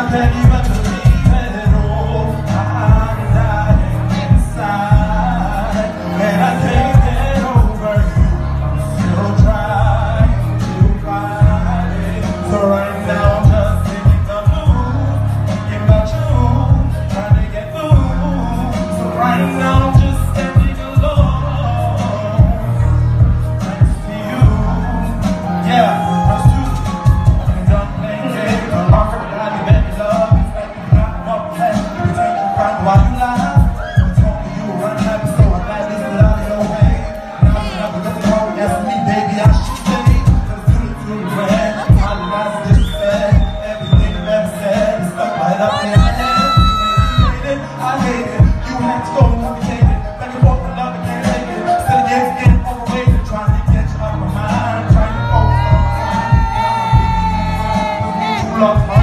can't even believe it all. I'm dying inside, and I can't get over you. I'm still trying to find it. So right now I'm just in the mood, thinking about you, trying to get through. So right now I'm just standing alone, next to you. Yeah. Why you lie? You told me you were unhappy, so I'm glad this is out of your way. Now you never get the call, yes me, baby, I should say. Cause to the red, my lies just said. Everything you ever said is stuck right up in my head. I hate it, you had to go complicated. Back and forth, I love it, can't take it. Instead of getting overrated, trying to get you out of my mind, trying to focus on the time. Too long.